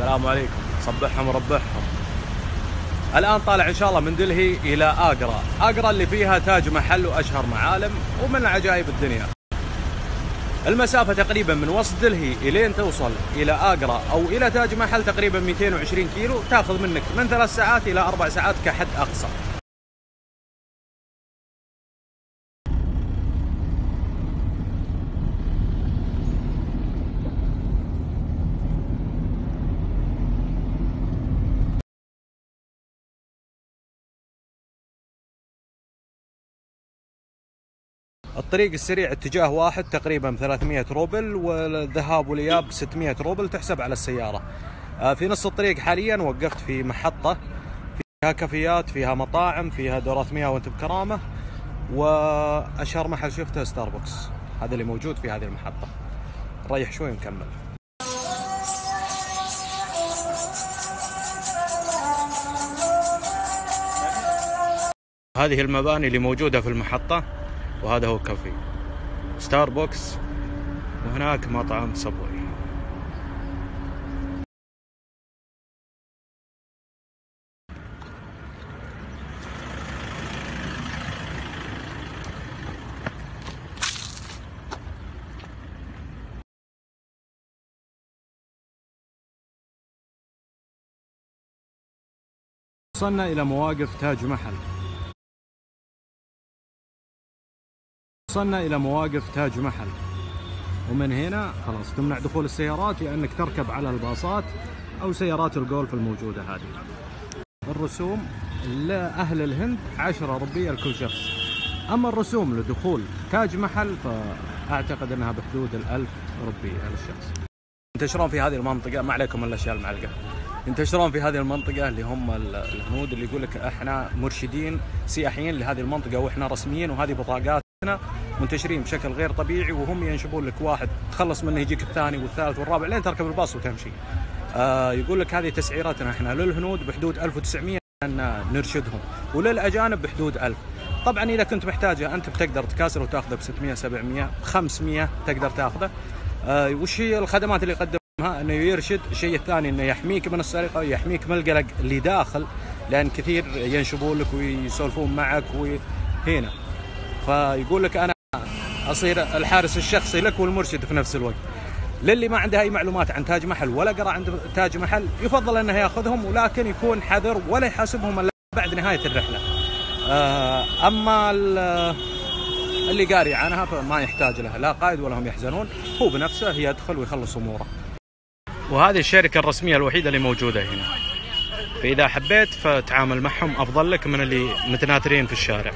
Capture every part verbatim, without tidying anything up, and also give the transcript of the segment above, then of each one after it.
السلام عليكم. صبحهم وربحهم. الآن طالع إن شاء الله من دلهي إلى آجرا. آجرا اللي فيها تاج محل وأشهر معالم ومن عجائب الدنيا. المسافة تقريبا من وسط دلهي إلين توصل إلى آجرا أو إلى تاج محل تقريبا مئتين وعشرين كيلو، تأخذ منك من ثلاث ساعات إلى أربع ساعات كحد أقصى. الطريق السريع اتجاه واحد تقريبا ثلاثمئة روبل، والذهاب والإياب ستمئة روبل تحسب على السيارة. في نص الطريق حاليا وقفت في محطة فيها كافيات، فيها مطاعم، فيها دورات مياه وانت بكرامة، وأشهر محل شفته ستاربكس، هذا اللي موجود في هذه المحطة. نريح شوي ونكمل. هذه المباني اللي موجودة في المحطة، وهذا هو كافي ستاربكس، وهناك مطعم صبوي. وصلنا إلى مواقف تاج محل. وصلنا إلى مواقف تاج محل، ومن هنا خلاص تمنع دخول السيارات لأنك تركب على الباصات أو سيارات الجولف الموجودة هذه. الرسوم لأهل الهند عشرة روبية لكل شخص، أما الرسوم لدخول تاج محل فأعتقد أنها بحدود الألف روبية للشخص. ينتشرون في هذه المنطقة، ما عليكم الأشياء المعلقة، ينتشرون في هذه المنطقة اللي هم الهنود، اللي يقول لك احنا مرشدين سياحيين لهذه المنطقة واحنا رسميين، وهذه بطاقات منتشرين بشكل غير طبيعي، وهم ينشبون لك واحد تخلص منه يجيك الثاني والثالث والرابع لين تركب الباص وتمشي. آه يقول لك هذه تسعيرتنا احنا للهنود بحدود ألف وتسعمئة ان نرشدهم، وللاجانب بحدود ألف. طبعا اذا كنت محتاجه انت بتقدر تكاسر وتاخذه ب ستمئة سبعمئة خمسمئة تقدر تاخذه. آه وش هي الخدمات اللي يقدمها؟ انه يرشد. الشيء الثاني انه يحميك من السرقه، يحميك من القلق اللي داخل، لان كثير ينشبون لك ويسولفون معك وهنا، فيقول لك انا اصير الحارس الشخصي لك والمرشد في نفس الوقت. للي ما عنده اي معلومات عن تاج محل ولا قرأ عند تاج محل يفضل انه ياخذهم، ولكن يكون حذر ولا يحاسبهم الا بعد نهايه الرحله. اما اللي قاري عنها فما يحتاج لها لا قائد ولا هم يحزنون، هو بنفسه يدخل ويخلص اموره. وهذه الشركه الرسميه الوحيده اللي موجوده هنا، فاذا حبيت فتعامل معهم افضل لك من اللي متناثرين في الشارع.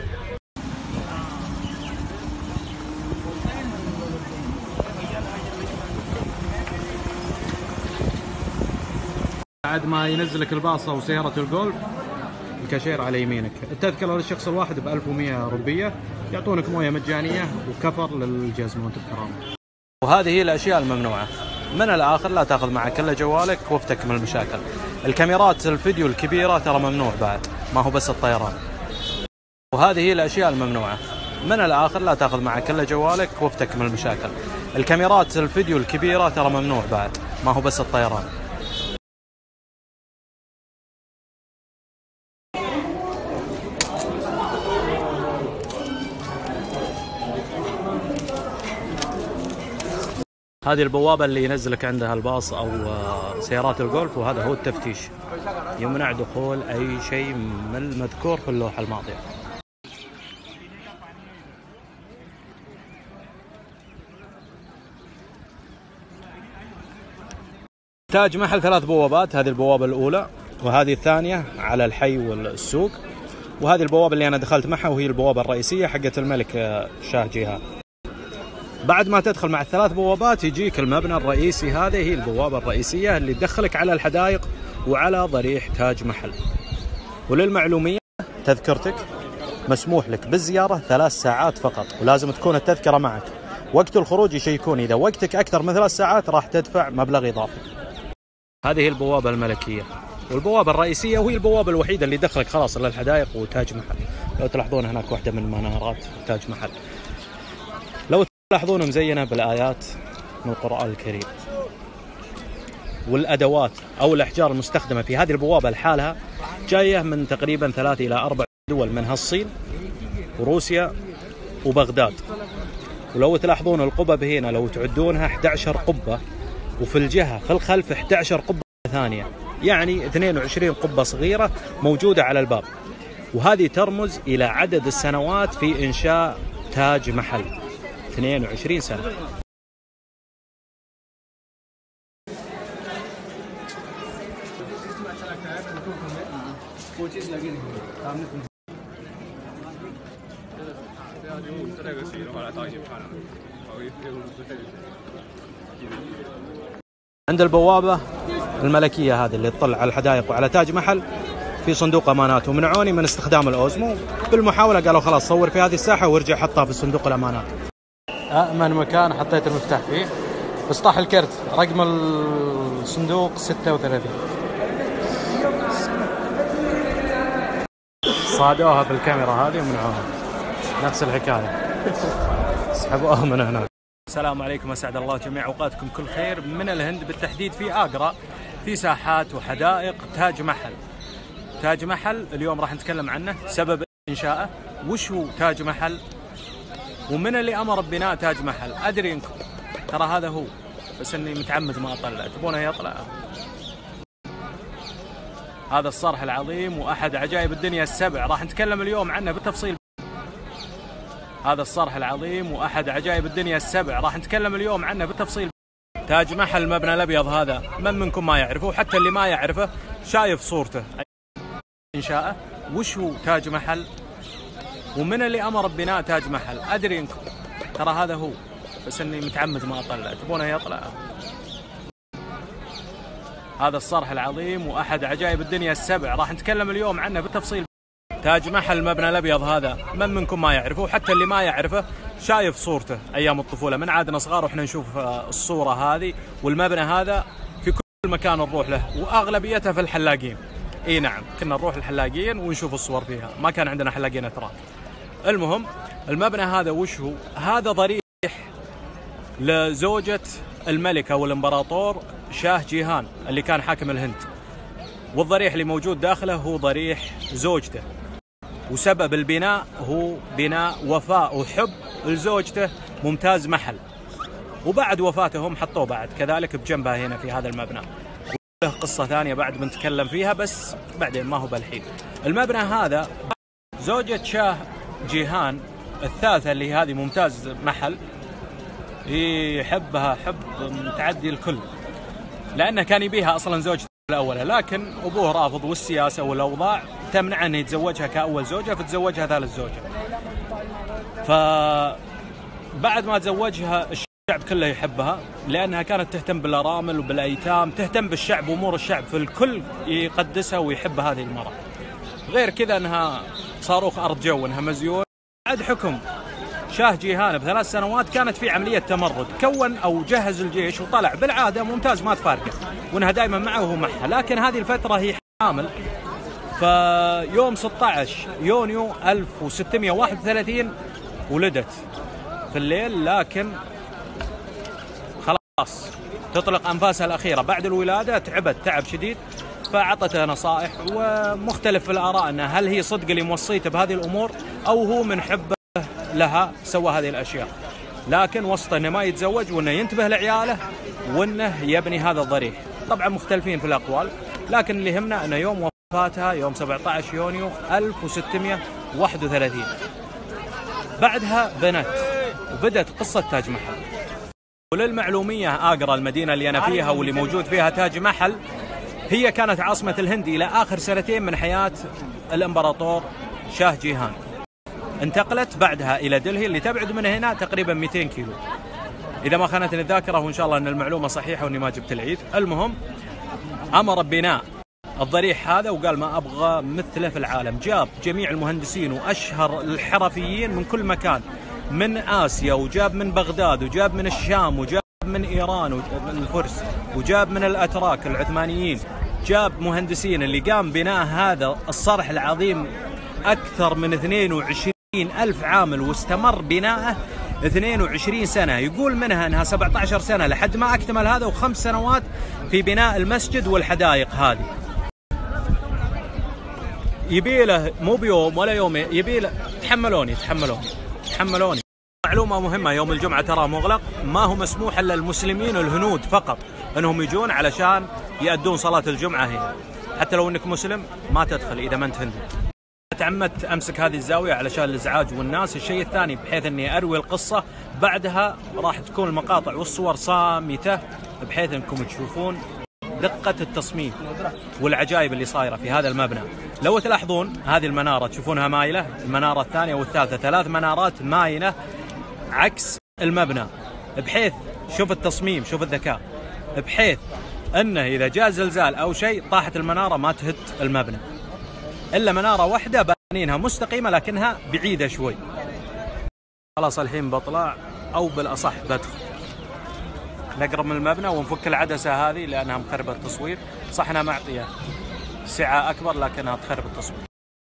بعد ما ينزلك الباص او سياره الجولف الكاشير على يمينك. التذكره للشخص الواحد ب ألف ومئة روبيه، يعطونك مويه مجانيه وكفر للجزمه وانت بكرامه. وهذه هي الاشياء الممنوعه. من الاخر لا تاخذ معك الا جوالك وافتك من المشاكل. الكاميرات الفيديو الكبيره ترى ممنوع بعد، ما هو بس الطيران. وهذه هي الاشياء الممنوعه. من الاخر لا تاخذ معك الا جوالك وافتك من المشاكل. الكاميرات الفيديو الكبيره ترى ممنوع بعد، ما هو بس الطيران. هذه البوابة اللي ينزلك عندها الباص أو سيارات الجولف، وهذا هو التفتيش. يمنع دخول أي شيء من المذكور في اللوحة الماضية. تاج محل ثلاث بوابات، هذه البوابة الأولى وهذه الثانية على الحي والسوق، وهذه البوابة اللي أنا دخلت معها وهي البوابة الرئيسية حقت الملك شاه جيهان. بعد ما تدخل مع الثلاث بوابات يجيك المبنى الرئيسي، هذه هي البوابة الرئيسية اللي تدخلك على الحدائق وعلى ضريح تاج محل. وللمعلومية تذكرتك مسموح لك بالزيارة ثلاث ساعات فقط، ولازم تكون التذكرة معك. وقت الخروج يشيكون، إذا وقتك أكثر من ثلاث ساعات راح تدفع مبلغ إضافي. هذه هي البوابة الملكية والبوابة الرئيسية، وهي البوابة الوحيدة اللي دخلك خلاص للحدائق وتاج محل. لو تلاحظون هناك واحدة من منارات تاج محل، لو تلاحظون مزينة بالآيات من القرآن الكريم. والأدوات أو الأحجار المستخدمة في هذه البوابة لحالها جاية من تقريبا ثلاث إلى أربع دول، منها الصين وروسيا وبغداد. ولو تلاحظون القبب هنا لو تعدونها أحد عشر قبة، وفي الجهة في الخلف أحد عشر قبة ثانية، يعني اثنين وعشرين قبة صغيرة موجودة على الباب. وهذه ترمز إلى عدد السنوات في إنشاء تاج محل، اثنين وعشرين سنة. عند البوابة الملكية هذه اللي تطلع على الحدائق وعلى تاج محل في صندوق أمانات، ومنعوني من استخدام الأوزمو. بالمحاولة قالوا خلاص صور في هذه الساحة وارجع حطها في صندوق الأمانات. أأمن مكان حطيت المفتاح فيه، بس طاح الكرت، رقم الصندوق ستة وثلاثين. صادوها بالكاميرا هذه ومنعوها، نفس الحكاية، سحبوها من هناك. السلام عليكم، اسعد الله جميع اوقاتكم كل خير من الهند، بالتحديد في آجرا، في ساحات وحدائق تاج محل. تاج محل اليوم راح نتكلم عنه، سبب انشائه، وش هو تاج محل، ومن اللي امر ببناء تاج محل. ادري انكم ترى هذا هو، بس اني متعمد ما اطلع، تبونه يطلع. هذا الصرح العظيم واحد عجائب الدنيا السبع، راح نتكلم اليوم عنه بالتفصيل. هذا الصرح العظيم واحد عجائب الدنيا السبع، راح نتكلم اليوم عنه بالتفصيل. تاج محل المبنى الابيض هذا، من منكم ما يعرفه؟ حتى اللي ما يعرفه شايف صورته. انشائه، وش هو تاج محل، ومن اللي امر ببناء تاج محل. ادري انكم ترى هذا هو، بس اني متعمد ما اطلع، تبونه يطلع. هذا الصرح العظيم واحد عجائب الدنيا السبع، راح نتكلم اليوم عنه بالتفصيل. تاج محل المبنى الابيض هذا، من منكم ما يعرفه؟ حتى اللي ما يعرفه شايف صورته ايام الطفوله، من عادنا صغار واحنا نشوف الصوره هذه والمبنى هذا في كل مكان نروح له، واغلبيتها في الحلاقين. اي نعم، كنا نروح الحلاقين ونشوف الصور فيها، ما كان عندنا حلاقين اتراك. المهم المبنى هذا وش هو؟ هذا ضريح لزوجة الملك او الامبراطور شاه جيهان اللي كان حاكم الهند، والضريح اللي موجود داخله هو ضريح زوجته. وسبب البناء هو بناء وفاء وحب لزوجته ممتاز محل، وبعد وفاتهم حطوه بعد كذلك بجنبها هنا في هذا المبنى. وله قصة ثانية بعد بنتكلم فيها، بس بعدين ما هو بالحين. المبنى هذا زوجة شاه جيهان الثالثة اللي هذه ممتاز محل يحبها حب متعدي الكل، لأنه كان يبيها أصلا زوجته الأولى، لكن أبوه رافض، والسياسة والأوضاع تمنع أن يتزوجها كأول زوجة، فتزوجها ثالث زوجة. فبعد ما تزوجها الشعب كله يحبها، لأنها كانت تهتم بالأرامل وبالأيتام، تهتم بالشعب وأمور الشعب، في الكل يقدسها ويحب هذه المرأة. غير كذا أنها صاروخ أرض جو، أنها مزيون. بعد حكم شاه جيهان بثلاث سنوات كانت في عملية تمرد، كون أو جهز الجيش وطلع بالعادة ممتاز ما تفارقه، وأنها دائما معه وهو معها. لكن هذه الفترة هي حامل، فيوم ستة عشر يونيو ألف وستمئة وواحد وثلاثين ولدت في الليل، لكن خلاص تطلق أنفاسها الأخيرة بعد الولادة، تعبت تعب شديد، فعطتها نصائح ومختلف في الآراء أنها هل هي صدق اللي موصيته بهذه الأمور أو هو من حبه لها سوى هذه الأشياء. لكن وسط أنه ما يتزوج وأنه ينتبه لعياله وأنه يبني هذا الضريح. طبعا مختلفين في الأقوال، لكن اللي يهمنا أنه يوم وفاتها يوم سبعة عشر يونيو ألف وستمئة وواحد وثلاثين. بعدها بنت وبدأت قصة تاج محل. وللمعلومية آجرا المدينة اللي أنا فيها واللي موجود فيها تاج محل هي كانت عاصمة الهند إلى آخر سنتين من حياة الإمبراطور شاه جيهان. انتقلت بعدها إلى دلهي اللي تبعد من هنا تقريبا مئتين كيلو إذا ما خانتني الذاكرة، وإن شاء الله أن المعلومة صحيحة وإني ما جبت العيد. المهم أمر ببناء الضريح هذا وقال ما أبغى مثله في العالم. جاب جميع المهندسين وأشهر الحرفيين من كل مكان، من آسيا، وجاب من بغداد، وجاب من الشام، وجاب من إيران ومن الفرس، وجاب من الأتراك العثمانيين. جاب مهندسين اللي قام بناء هذا الصرح العظيم أكثر من اثنين وعشرين ألف عامل، واستمر بناءه اثنين وعشرين سنة، يقول منها أنها سبعة عشر سنة لحد ما أكتمل هذا، وخمس سنوات في بناء المسجد والحدائق هذه. يبيله مو بيوم ولا يومين، يبيله تحملوني تحملوني تحملوني. معلومة مهمة، يوم الجمعة ترى مغلق، ما هو مسموح إلا المسلمين الهنود فقط أنهم يجون علشان يأدون صلاة الجمعة هنا. حتى لو أنك مسلم ما تدخل إذا ما أنت هندي. تعمدت أمسك هذه الزاوية علشان الإزعاج والناس. الشيء الثاني بحيث أني أروي القصة، بعدها راح تكون المقاطع والصور صامتة بحيث أنكم تشوفون دقة التصميم والعجائب اللي صايرة في هذا المبنى. لو تلاحظون هذه المنارة تشوفونها مايلة، المنارة الثانية والثالثة، ثلاث منارات مايلة عكس المبنى، بحيث شوف التصميم شوف الذكاء، بحيث أنه إذا جاء زلزال أو شيء طاحت المنارة ما تهد المبنى. إلا منارة واحدة بانينها مستقيمة لكنها بعيدة شوي. خلاص الحين بطلع، أو بالأصح بدخل، نقرب من المبنى ونفك العدسة هذه لأنها مخربة التصوير. صح أنها معطية سعة أكبر لكنها تخرب التصوير.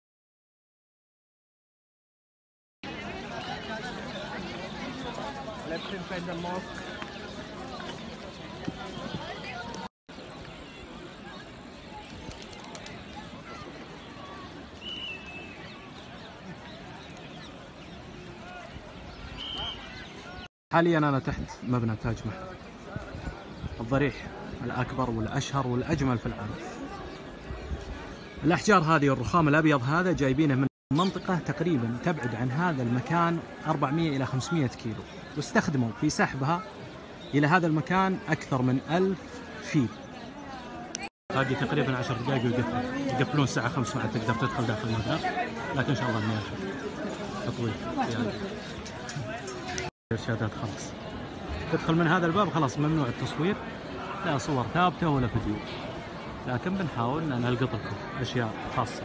حاليا أنا تحت مبنى تاج محل، الضريح الأكبر والأشهر والأجمل في العالم. الأحجار هذه والرخام الأبيض هذا جايبينه من منطقة تقريبا تبعد عن هذا المكان أربعمئة إلى خمسمئة كيلو، واستخدموا في سحبها إلى هذا المكان أكثر من ألف فيل. باقي تقريبا عشر دقائق ويقفلون، يقفلون الساعة خمسة بعد تقدر تدخل داخل المبنى، لكن إن شاء الله إني ألحق تطويل يعني. إرشادات خلاص، تدخل من هذا الباب خلاص ممنوع التصوير، لا صور ثابتة ولا فيديو، لكن بنحاول أن نلقط لكم أشياء خاصة.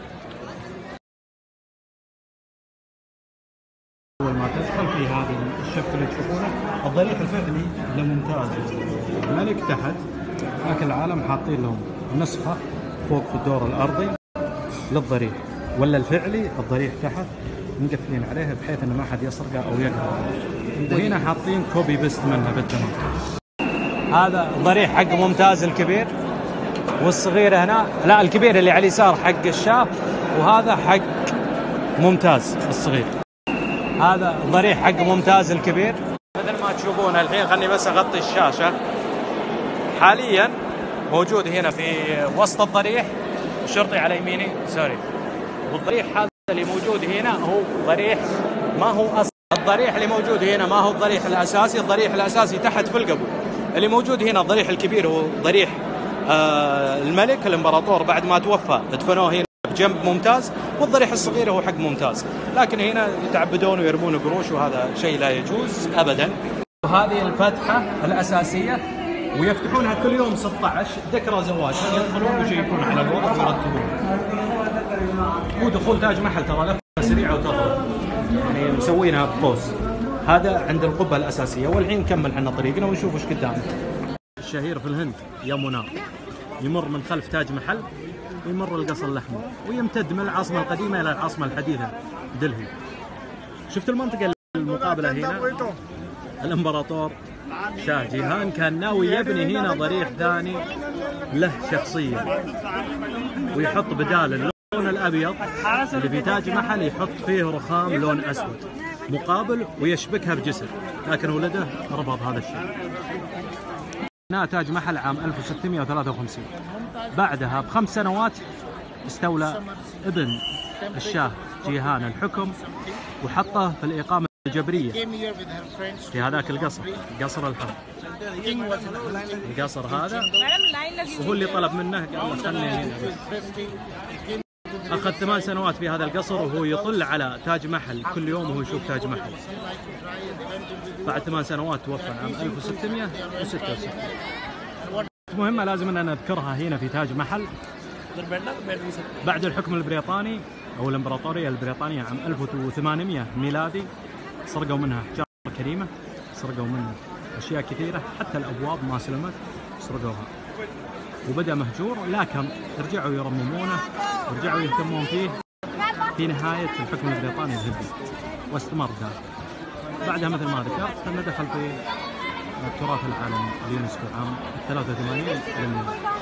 أول ما تدخل في هذه الشفت اللي تشوفونه، الضريح الفعلي لممتاز. الملك تحت، لكن العالم حاطين لهم نسخة فوق في الدور الأرضي للضريح، ولا الفعلي الضريح تحت مقفلين عليه بحيث أن ما حد يسرقه أو يقرأ. وهنا حاطين كوبي بيست منها بالتمام. هذا الضريح حق ممتاز الكبير، والصغير هنا، لا الكبير اللي على اليسار حق الشاب، وهذا حق ممتاز الصغير. هذا الضريح حق ممتاز الكبير مثل ما تشوفون الحين. خلني بس أغطي الشاشة. حاليا موجود هنا في وسط الضريح، الشرطي على يميني سوري، والضريح هذا اللي موجود هنا هو ضريح ما هو أصل. الضريح اللي موجود هنا ما هو الضريح الأساسي، الضريح الأساسي تحت في القبو. اللي موجود هنا الضريح الكبير هو ضريح آه الملك الإمبراطور، بعد ما توفى دفنوه هنا بجنب ممتاز، والضريح الصغير هو حق ممتاز. لكن هنا يتعبدون ويرمون قروش، وهذا شيء لا يجوز أبدا. وهذه الفتحة الأساسية، ويفتحونها كل يوم ستة عشر ذكرى زواج، يدخلون ويشيكون على الوضع ويرتبون. مو دخول تاج محل ترى لفة سريعة وتغرب، يعني مسوينها بقوس. هذا عند القبة الأساسية، والحين نكمل حنا طريقنا ونشوف وش قدامنا. الشهير في الهند يا منار يمر من خلف تاج محل، ويمر القصر الأحمر، ويمتد من العاصمة القديمة إلى العاصمة الحديثة دلهي. شفت المنطقة المقابلة هنا؟ الإمبراطور شاه جيهان كان ناوي يبني هنا ضريح ثاني له شخصية، ويحط بدال اللون الأبيض اللي في تاج محل يحط فيه رخام لون أسود مقابل ويشبكها بجسر، لكن ولده رفض هذا الشيء. بناء تاج محل عام ألف وستمئة وثلاثة وخمسين. بعدها بخمس سنوات استولى ابن الشاه جيهان الحكم، وحطه في الإقامة الجبرية في هذاك القصر، قصر الحرب. القصر هذا وهو اللي طلب منه، قال خلني هنا. أخذ ثمان سنوات في هذا القصر وهو يطل على تاج محل كل يوم وهو يشوف تاج محل. بعد ثمان سنوات توفى عام ألف وستمئة وستة وستين. مهمة لازم أن نذكرها هنا في تاج محل. بعد الحكم البريطاني أو الإمبراطورية البريطانية عام ألف وثمانمئة ميلادي، سرقوا منها أحجار كريمة، سرقوا منها أشياء كثيرة، حتى الأبواب ما سلمت سرقوها، وبدأ مهجور. لكن رجعوا يرممونه ورجعوا يهتمون فيه في نهاية الحكم البريطاني الهندي، واستمر ذلك. بعدها مثل ما ذكرت أنه دخل في التراث العالمي اليونسكو عام ثلاثة وثمانين للميلاد.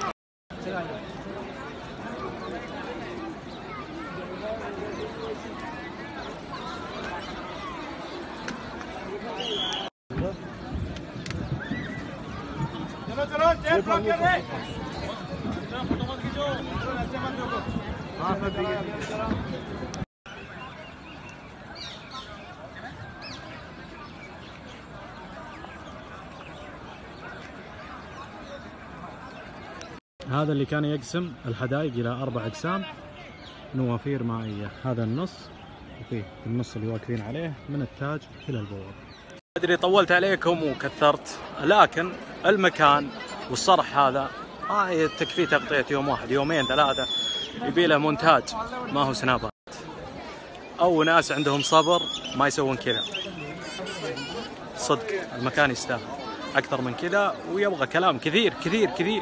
هذا اللي كان يقسم الحدائق إلى أربع أقسام نوافير مائية. هذا النص، وفيه النص اللي واقفين عليه من التاج إلى البوابة. أدري طولت عليكم وكثرت، لكن المكان والصرح هذا ما تكفي تغطية يوم واحد، يومين ثلاثة، يبي له مونتاج ما هو سنابات، أو ناس عندهم صبر ما يسوون كذا. صدق المكان يستاهل أكثر من كذا، ويبغى كلام كثير كثير كثير.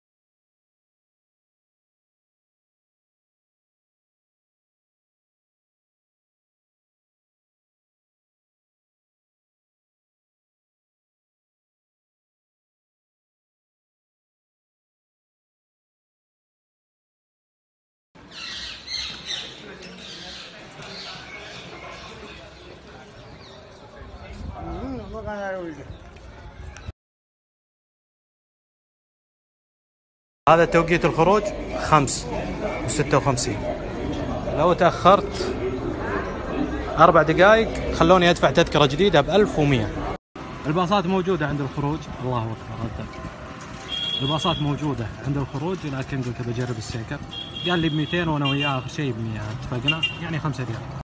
هذا توقيت الخروج خمس وستة وخمسين. لو تأخرت أربع دقائق خلوني أدفع تذكرة جديدة بألف ومية. الباصات موجودة عند الخروج. الله أكبر. الباصات موجودة عند الخروج، لكن قلت بجرب السيكل. قال لي بمئتين وأنا وياه آخر شيء بمئة، اتفقنا يعني خمسة ريال.